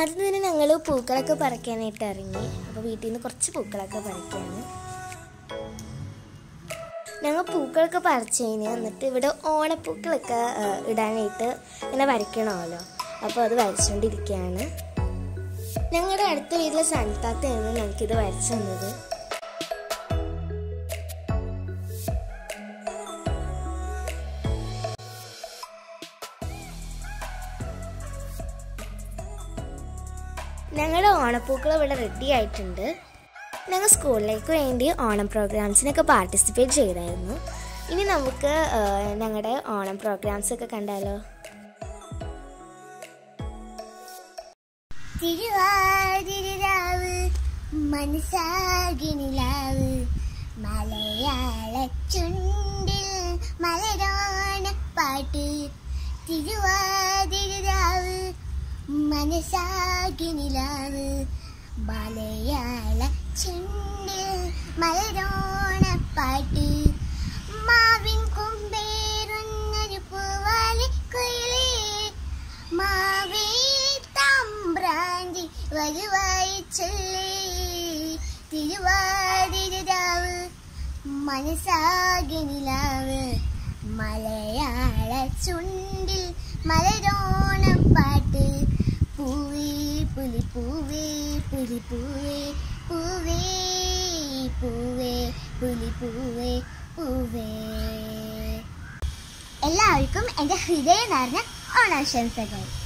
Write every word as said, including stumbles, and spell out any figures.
ആദ്യം തന്നെ ഞങ്ങൾ പൂക്കളൊക്കെ പറിക്കാനായിട്ട് ഇറങ്ങി. അപ്പോൾ വീട്ടിൽ നിന്ന് കുറച്ച് പൂക്കളൊക്കെ പറിക്കുകയാണ്. ഞങ്ങൾ പൂക്കളൊക്കെ പറിച്ച് കഴിഞ്ഞ് എന്നിട്ട് ഇവിടെ ഓണപ്പൂക്കളൊക്കെ ഇടാനായിട്ട് ഇങ്ങനെ വരയ്ക്കണമല്ലോ. അപ്പോൾ അത് വരച്ചുകൊണ്ടിരിക്കുകയാണ്. ഞങ്ങളുടെ അടുത്ത വീട്ടിലെ സൺതാത്തയാണ് ഞങ്ങൾക്കിത് വരച്ചു തന്നത്. ഞങ്ങളുടെ ഓണപ്പൂക്കൾ ഇവിടെ റെഡി ആയിട്ടുണ്ട്. ഞങ്ങൾ സ്കൂളിലേക്ക് വേണ്ടി ഓണം പ്രോഗ്രാംസിനൊക്കെ പാർട്ടിസിപ്പേറ്റ് ചെയ്തായിരുന്നു. ഇനി നമുക്ക് ഞങ്ങളുടെ ഓണം പ്രോഗ്രാംസൊക്കെ കണ്ടാലോ. തിരുവാതിരാവ് മനസാകിനിലാവ് മലയാള ചുണ്ടിൽ മലരോണപ്പാട്ട്. തിരുവാതിരാവ് മനസാകിനിലാവ് മലയാള ചുണ്ടിൽ മലരോണപ്പാട്ട്. മാവിൻ കൊമ്പേറുന്നൊരു പൂവാലിക്കുയിലേ മാവേ തമ്പ്രാന്തി വരുവായി ചൊല്ലി. തിരുവാതിരാവ് മനസാകിനിലാവ് മലയാള ചുണ്ടിൽ മലരോണപ്പാട്ട്. പൂവേ പുലിപ്പൂവേ പുലിപ്പൂവേ പൂവേ പൂവേ പുലിപ്പൂവേ പൂവേ. എല്ലാവർക്കും എൻ്റെ ഹൃദയം നിറഞ്ഞ ഓണാശംസകൾ.